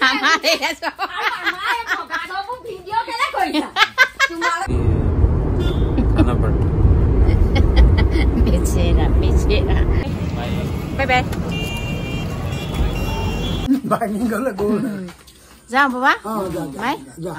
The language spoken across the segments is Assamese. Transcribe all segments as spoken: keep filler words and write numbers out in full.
আমাৰে আছে আমাৰে ভগা সব ভিডিও কেলে কৰিছা তোমাল নাম্বাৰ বেচেৰা বেচেৰা বাই বাই বাই গলে গ'ল যাও বাবা অ যা বাই যা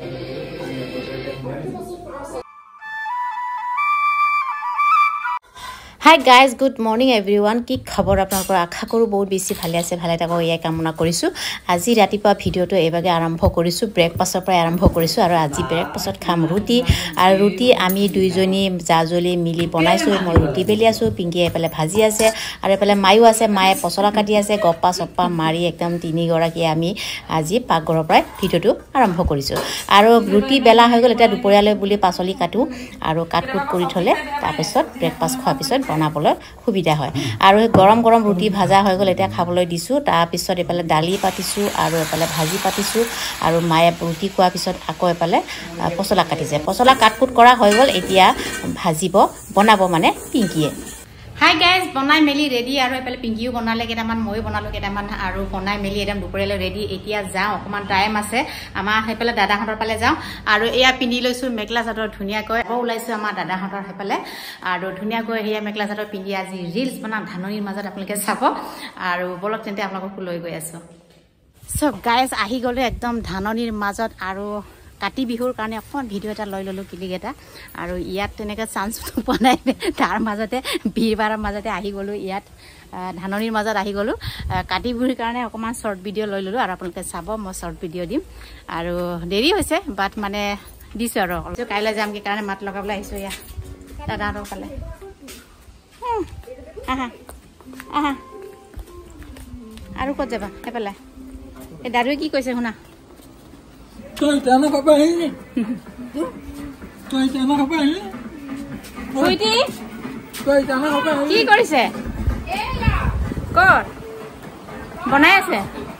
Hi guys, good morning everyone. কি খবৰ আপোনালোকৰ আশা কৰো বহুত বেছি ভালে আছে ভালে থাকক এই কামনা কৰিছো আজি ৰাতিপুৱা ভিডিওটো এবাগে আৰম্ভ কৰিছো ব্ৰেকফাষ্টৰ পৰা আৰম্ভ কৰিছো আৰু আজি ব্ৰেকফাষ্টত খাম ৰুটি আৰু ৰুটি আমি দুইজনী জাজলি মিলি বনাইছো মই ৰুটি বেলি আছো পিংকি এফালে ভাজি আছে আৰু এফালে মায়ো আছে মায়ে পছলা কাটি আছে গপ্পা সপ্পা মাৰি একদম তিনি গৰাকী আমি আজি পাকঘৰৰ পৰা ভিডিওটো আৰম্ভ কৰিছো আৰু ৰুটি বেলা হৈ গ'ল এটা দুপৰীয়ালৈ বুলি পাচলি কাটো আৰু কাটকুট কৰি থলে তাৰপিছত ব্ৰেকফাষ্ট খোৱাৰ পিছত বনাবলৈ সুবিধা হয় আৰু গৰম গৰম ৰুটি ভাজা হৈ গ'ল এটা খাবলৈ দিছো তাৰ পিছত এফালে দালি পাতিছো আৰু এফালে ভাজি পাতিছো আৰু মায়ে ৰুটি খোৱাৰ পিছত আকৌ এফালে পছলা কাটিছে পছলা কাটকুট কৰা হৈ গ'ল এতিয়া ভাজিব বনাব মানে পিংকিয়ে Hi guys, বনাই মেলি ৰেডি আৰু এফালে পিংকিও বনালে কেটামান মই বনালো কেটামান আৰু বনাই মেলি একদম দুপৰীয়ালৈ ৰেডি এতিয়া যাও অকমান টাইম আছে আমাৰ হেফালে দাদাহঁতৰ পালে যাও আৰু এয়া পিন্ধি লৈছো মেখলা চাদৰ ধুনিয়াকৈ ওলাইছো আমাৰ দাদাহঁতৰ হেফালে আৰু ধুনিয়াকৈ হেয়া মেখলা চাদৰ পিন্ধি আজি ৰিলস বনা ধাননিৰ মাজত আপোনালোকে চাব আৰু বলক তেন্তে আপোনালোকক লৈ গৈ আছো সো গাইস আহি গলে একদম ধাননিৰ মাজত আৰু কাটি বিহুৰ কাৰণে অকমান ভিডিও এটা লৈ ললো কিলিক এটা আৰু ইয়াত তেনেকা চান্স পোৱা নাই তাৰ মাজতে ভিৰবাৰৰ মাজতে আহি গলো ইয়াত ধাননিৰ মাজত আহি গলো কাটি বিহুৰ কাৰণে অকমান শৰ্ট ভিডিও লৈ ললো আৰু আপোনালোকে চাব মই শৰ্ট ভিডিও দিম আৰু দেৰি হৈছে বাট মানে দিছো আৰু কাইলৈ যাম কি কাৰণে মাত লগাবলৈ আহিছো ইয়া দাদাহঁতৰ ফালে আহা আহা আৰু ক'ত যাবা এফালে এই দাদুৱে কি কৈছে শুনা Tôi chả nó có bấy Tôi chả nó có bấy Tôi đi Tôi chả nó có bấy কি কৰিছে ক'ত বনাই আছে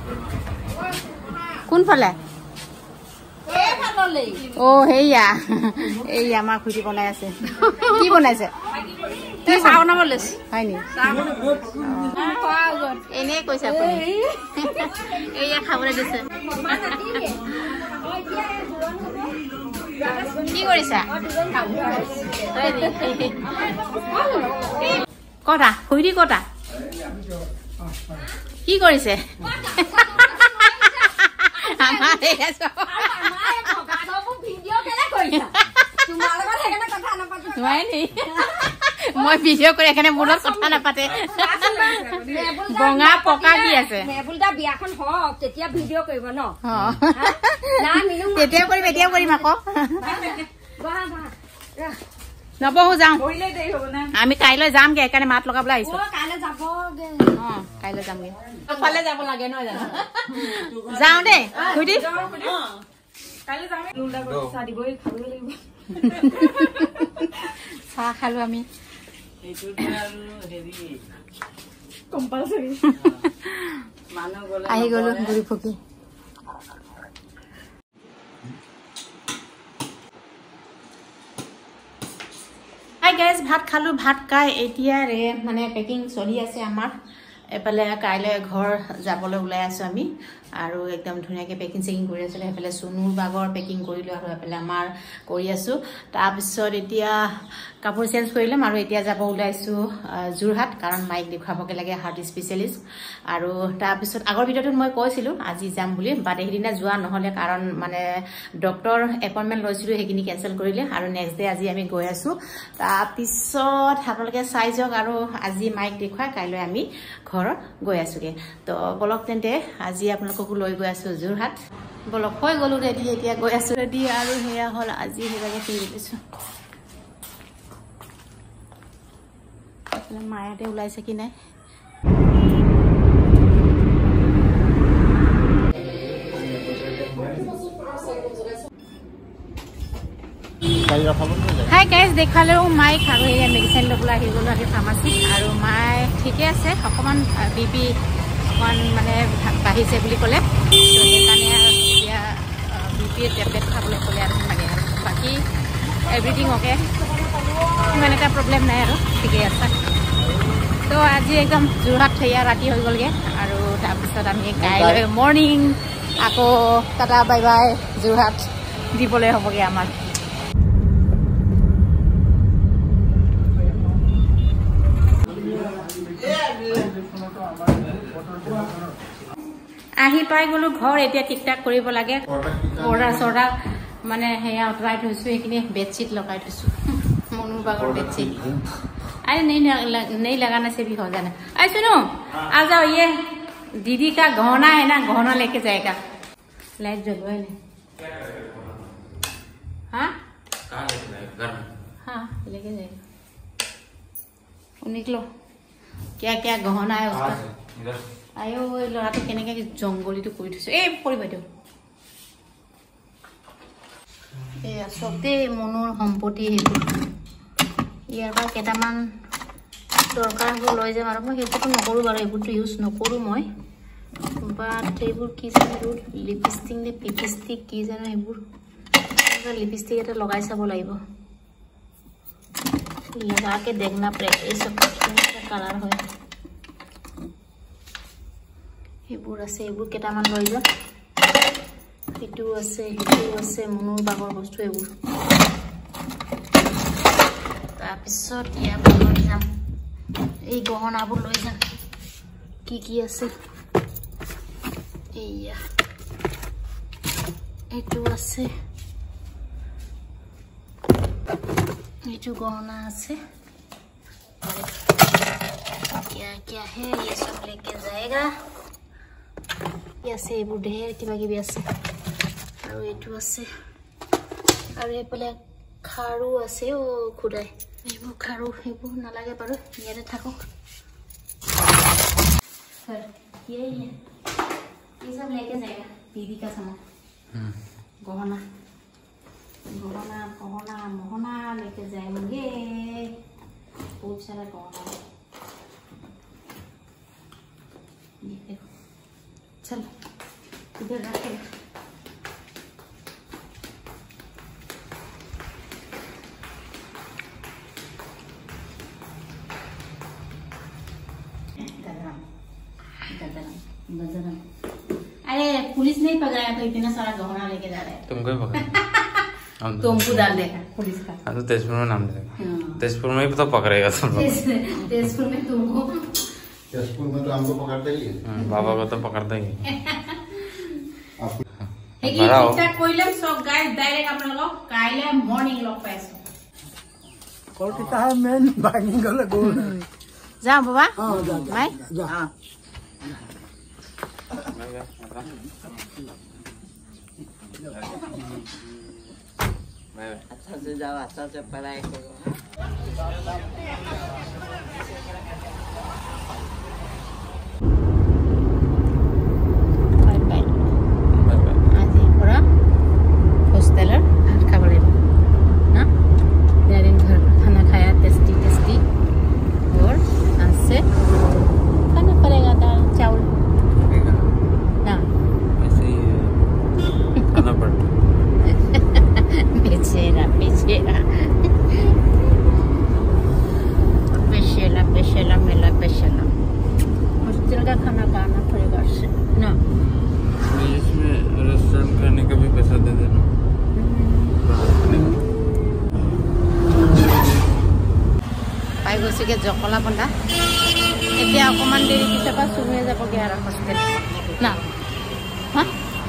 কোন ফালে এই ফাললে ও হেয়া এই আমাৰ খুটি বনাই আছে কি বনাইছে তুই চাও না বলছ হয় নি এনে কৈছে আপুনি এইয়া খাবলৈ দিছে কি কৰিছা কটা খুইৰি কটা কি কৰিছে আমাৰে আছে আমাৰে ভগা সব ভিডিও কেলে কৰিছা তোমাৰ লগত হেগেনে কথা নাপাতে হয় নি মই ভিডিও কৰি এখানে মোৰ লগত কথা নাপাতে বঙা পকা কি আছে মেবুলটা বিয়াখন হক তেতিয়া ভিডিও কৰিব ন না মিনু তেতিয়া কৰিম এতিয়া কৰিম আকৌ বাহ বাহ নবহু যাও কইলে দেই হ'ব না আমি কাইলৈ যাম গে এখানে মাত লগাবলৈ আহিছো ও কাইলৈ যাবগে অ কাইলৈ যাম গে ফালে যাব লাগে ন জানো যাও দে খুদি অ কাইলৈ যাম লুলডা কৰি চা দিবই খাবলৈ লাগিব চা খালো আমি এইটো আৰু হেৰি কম্পালসৰি মানুহ গলে আহি গলো গুৰি ফকি হাই গাইস ভাত খালো ভাত খাই এতিয়া ৰে মানে পেকিং চলি আছে আমাৰ এফালে কাইলৈ ঘৰ যাবলৈ ওলাই আছো আমি আৰু একদম ধুনিয়াকে পেকিং চেকিং কৰি আছিলে এফালে সুনুৰ বাগৰ পেকিং কৰিলো আৰু এফালে আমাৰ কৰি আছো তাৰ পিছত এতিয়া কাপোৰ চেঞ্জ কৰিলাম আৰু এতিয়া যাব ওলাইছো jorhat কাৰণ মাইক দেখাবকে লাগে হাৰ্ট স্পেশালিষ্ট আৰু তাৰ পিছত আগৰ ভিডিওটোত মই কৈছিলো আজি যাম বুলি বাট এদিনা যোৱা নহলে কাৰণ মানে ডক্টৰ এপইন্টমেন্ট লৈছিলো হেকিনি কেনসেল কৰিলে আৰু নেক্সট ডে আজি আমি গৈ আছো তাৰ পিছত আপোনালোকে চাই যাওক আৰু আজি মাইক দেখুৱাই কাইলৈ আমি ঘৰত গৈ আছোগে তো বলক তেন্তে আজি আপোনালোককো লৈ গৈ আছো jorhat বলক হৈ গলো ৰেডি এতিয়া গৈ আছো ৰেডি আৰু হেয়া হল আজি হেবাগে পিন্ধি লৈছো মায়াতে ওলাইছে কি নাই Hi guys, দেখালেও মাই খালো এই মেডিসিন লবলৈ আহি গলো আজি ফাৰ্মাসী আৰু মাই ঠিকে আছে অকমান বিপি অকমান মানে বাঢ়িছে বুলি ক'লে তো সেইকাৰণে এতিয়া বিপি টেবলেট খাবলৈ ক'লে আৰু লাগে আৰু বাকি এভৰিথিং ওকে ইমান এটা প্ৰব্লেম নাই আৰু ঠিকে আছে তো আজি একদম jorhat থেয়া ৰাতি হৈ গলগে আৰু তাৰপিছত আমি কাইলৈ মৰ্নিং আকৌ টাটা বাই বাই যোৰহাট দিবলৈ হ'বগৈ আমাৰ। আহি পাই গ'লো ঘৰ, এতিয়া ঠিক ঠাক কৰিব লাগে। পৰ্দা চৰ্দা মানে সেয়া আঁতৰাই থৈছোঁ, সেইখিনি বেডশ্বীট লগাই থৈছোঁ। মনুৰ বাগৰ বেডশ্বীট। अरे नहीं नहीं लगाना से भी हो जाना। अरे सुनो आ जाओ, ये दीदी का गहना है ना, गहना लेके जाएगा। लाइट जलवाए नहीं। हाँ हाँ लेके जाएगा। निकलो, क्या क्या गहना है उसका। आयो लड़ा तो कहने का जंगली तो कोई ए पड़ी बैठो এয়া সবে মনুৰ সম্পত্তি। ইয়াৰ পৰা কেইটামান দৰকাৰ হ'ব লৈ যাম, আৰু মই সেইবোৰতো নকৰোঁ বাৰু, এইবোৰতো ইউজ নকৰোঁ মই। বাট এইবোৰ কি জানো, এইবোৰ লিপষ্টিক নে পিপষ্টিক কি জানো, এইবোৰ লিপষ্টিক এটা লগাই চাব লাগিব। লগাকে দেখনা পৰে এই চব কালাৰ হয়। এইবোৰ আছে, এইবোৰ কেইটামান লৈ যাম। এইটো আছে, সেইটো আছে, মনুৰ বাগৰ বস্তু এইবোৰ। তাৰপিছত ইয়াৰ লৈ যাম এই গহনাবোৰ লৈ যাম। কি কি আছে এইয়া, এইটো আছে, এইটো গহনা আছে। क्या क्या है ये सब लेके जाएगा। ये আছে এইবোৰ ঢেৰ কিবা কিবি আছে, আৰু এইটো আছে, আৰু এইফালে খাৰু আছে। অ খুদাই এইবোৰ খাৰু এইবোৰ নালাগে বাৰু, ইয়াতে থাকক। ये ये सब लेके जाएगा दीदी का सामान। गहना गहना गहना मोहना लेके जाएंगे, बहुत सारा गहना। ये देखो, चलो इधर रखे। अरे पुलिस नहीं पकड़ा तो इतना सारा गहना लेके जा रहे हैं। तुमको ही पकड़ा। तुमको डाल देगा पुलिस का। हाँ तो तेजपुर में नाम देगा। तेजपुर में भी तो पकड़ेगा तुम लोग। तेजपुर में तुमको, तेजपुर में तो हमको पकड़ते ही है। बाबा को तो पकड़ता ही है। कोइलम सब गाइस डायरेक्ट अपन लोग काइले मॉर्निंग लोग पैसो कॉल कितना है मेन बाइंग गले गोल जा बाबा। हां जा मैं जा। हां अच्छा से जाओ, अच्छा से पढ़ाई करो। Bye bye bye bye. आज पूरा हॉस्टलर खाब লাগিব ना, दिन घर का खाना खाया टेस्टी टेस्टी, और आज से खाना पड़ेगा दाल चावल ना, ऐसे ही खाना पड़ता। बेचेरा बेचेरा बेचेला बेचेला मेला बेचेला। हॉस्टल का खाना खाना पड़ेगा ना, इसमें रेस्टोरेंट खाने का भी पैसा दे देना। পাই গৈছেগৈ জকলা বন্ধা। এতিয়া অকণমান দেৰি পিছৰ পৰা চুৰ হৈ যাবগৈ আৰু হোষ্টেল না। হা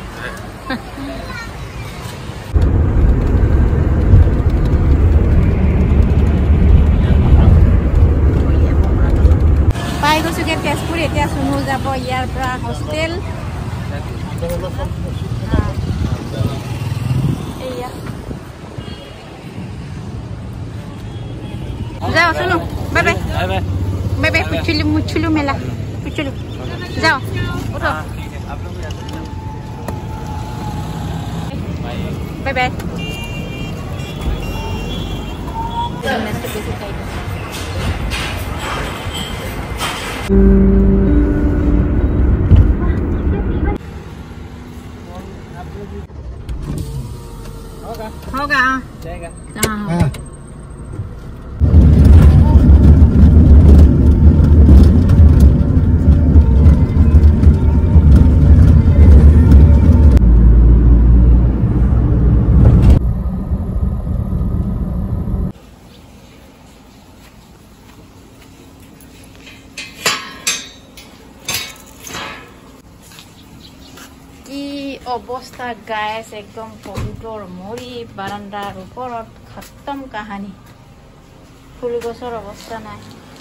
পাই গৈছোগৈ তেজপুৰ। এতিয়া চুনু যাব ইয়াৰ পৰা হোষ্টেল। এয়া जाओ सुनो, बाय बाय बाय बाय। पुचलू मुचलू मेला पुचलू, जाओ उठो बाय बाय। होगा जाएगा। हाँ কি অৱস্থা গাইছ একদম কবুতৰ মৰি বাৰান্দাৰ ওপৰত খতম কাহানী ফুল গছৰ অৱস্থা নাই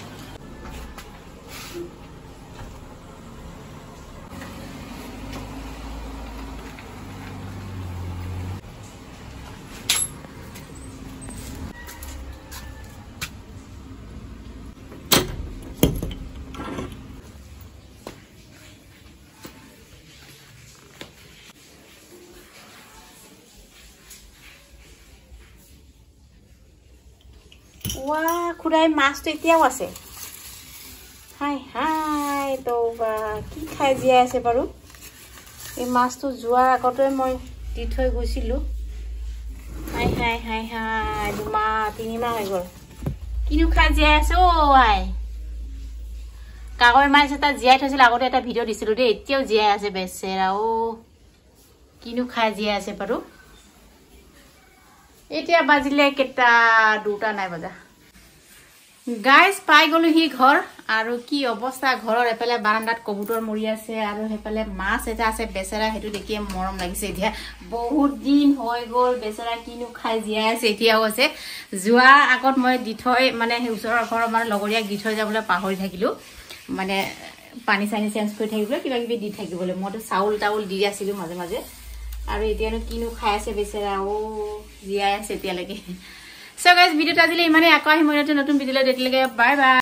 ওয়া খুৰাই মাছটো এতিয়াও আছে হাই হাই তৌবা কি খাই জীয়াই আছে বাৰু এই মাছটো যোৱাৰ আগতে মই দি থৈ গৈছিলোঁ হাই হাই হাই হাই দুমাহ তিনিমাহ হৈ গ'ল কিনো খাই জীয়াই আছে অ' আই কাগৈ মাছ এটা জীয়াই থৈছিল আগতে এটা ভিডিঅ' দিছিলোঁ দেই এতিয়াও জীয়াই আছে বেচেৰা অ' কিনো খাই জীয়াই আছে বাৰু এতিয়া বাজিলে কেইটা দুটা নাই বজা গাইজ পাই গলো হি ঘৰ আৰু কি অৱস্থা ঘৰৰ এফালে বাৰান্দাত কবুতৰ মৰি আছে আৰু সেইফালে মাছ এটা আছে বেচেৰা সেইটো দেখিয়ে মৰম লাগিছে এতিয়া বহুত দিন হৈ গ'ল বেচেৰা কিনো খাই জীয়াই আছে এতিয়াও আছে যোৱা আগত মই দি থৈ মানে সেই ওচৰৰ ঘৰৰ মানে লগৰীয়াক দি থৈ যাবলৈ পাহৰি থাকিলোঁ মানে পানী চানী চেঞ্জ কৰি থাকিবলৈ কিবা কিবি দি থাকিবলৈ মইতো চাউল তাউল দি আছিলোঁ মাজে মাজে আৰু এতিয়ানো কিনো খাই আছে বেচেৰা অ' জীয়াই আছে এতিয়ালৈকে সো গাইজ ভিডিঅ'টো আজিলৈ ইমানেই আকৌ আহিম নতুন ভিডিঅ'লৈ তেতিয়ালৈকে বাই বাই